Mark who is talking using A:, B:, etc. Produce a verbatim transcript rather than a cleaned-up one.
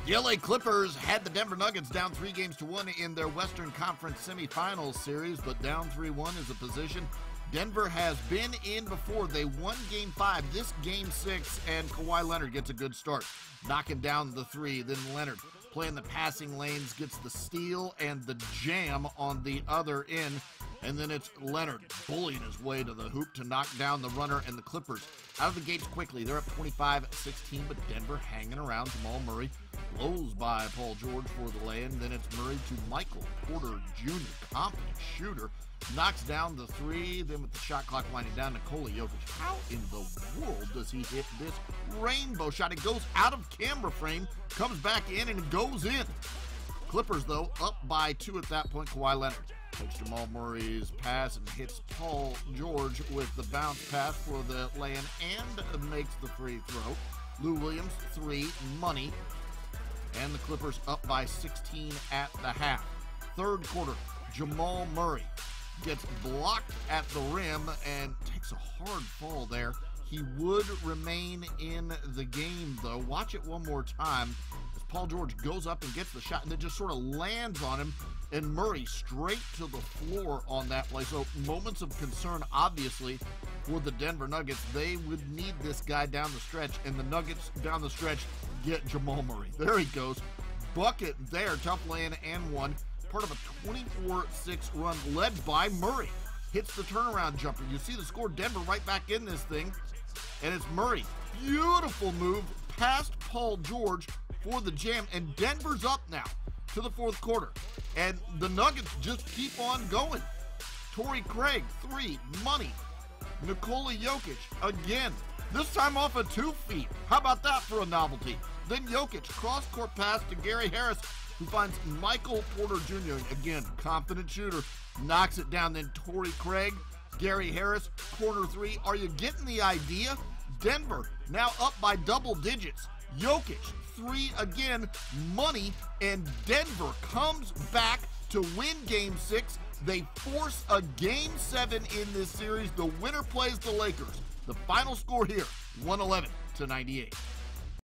A: The L A Clippers had the Denver Nuggets down three games to one in their Western Conference semifinals series, but down three one is a position Denver has been in before. They won game five, this game six, and Kawhi Leonard gets a good start, knocking down the three. Then Leonard playing the passing lanes, gets the steal and the jam on the other end. And then it's Leonard bullying his way to the hoop to knock down the runner, and the Clippers out of the gates quickly. They're up twenty-five sixteen, but Denver hanging around. Jamal Murray blows by Paul George for the lay-in. Then it's Murray to Michael Porter Junior Confident shooter. Knocks down the three. Then with the shot clock winding down, Nikola Jokic. How in the world does he hit this rainbow shot? It goes out of camera frame, comes back in, and it goes in. Clippers, though, up by two at that point. Kawhi Leonard takes Jamal Murray's pass and hits Paul George with the bounce pass for the lay-in and makes the free throw. Lou Williams, three, money. And the Clippers up by sixteen at the half. Third quarter, Jamal Murray gets blocked at the rim and takes a hard fall there. He would remain in the game, though. Watch it one more time as Paul George goes up and gets the shot and then just sort of lands on him, and Murray straight to the floor on that play. So moments of concern, obviously, for the Denver Nuggets. They would need this guy down the stretch, and the Nuggets down the stretch get Jamal Murray. There he goes. Bucket there, tough lay-in and one. Part of a twenty-four six run led by Murray. Hits the turnaround jumper. You see the score, Denver right back in this thing. And it's Murray. Beautiful move past Paul George for the jam. And Denver's up now to the fourth quarter. And the Nuggets just keep on going. Torrey Craig, three, money. Nikola Jokic, again. This time off of two feet. How about that for a novelty? Then Jokic, cross-court pass to Gary Harris, who finds Michael Porter Junior Again, confident shooter, knocks it down. Then Torrey Craig, Gary Harris, corner three. Are you getting the idea? Denver now up by double digits. Jokic, three again, money, and Denver comes back to win game six. They force a game seven in this series. The winner plays the Lakers. The final score here, one eleven to ninety-eight.